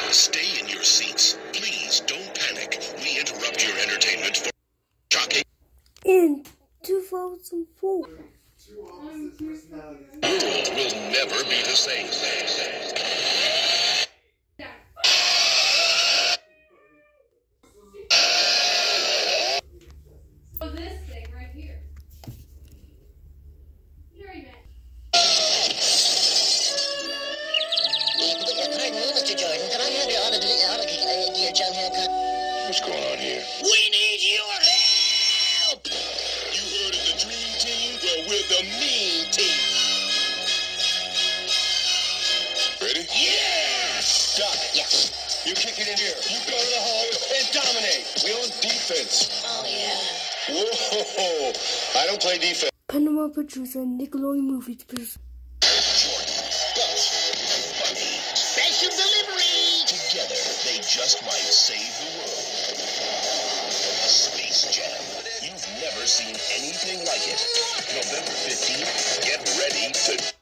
Stay in your seats. Please don't panic. We interrupt your entertainment for shocking. In 2004. The world will never be the same. This thing right here. Very nice. Pardon me, Mr. Jordan. Can I have your Joe haircut? What's going on here? We need your help! You heard of the Dream Team? Well, we're the Mean Team. Ready? Yes! Doc, Yes. you kick it in here. You go to the hole and dominate. We on defense. Oh, yeah. Whoa! I don't play defense. Panama producer Nickelodeon Movies producer. Jordan, Buzz, Bunny. Special delivery! Together, they just might save the world. Space Jam. You've never seen anything like it. November 15th, get ready to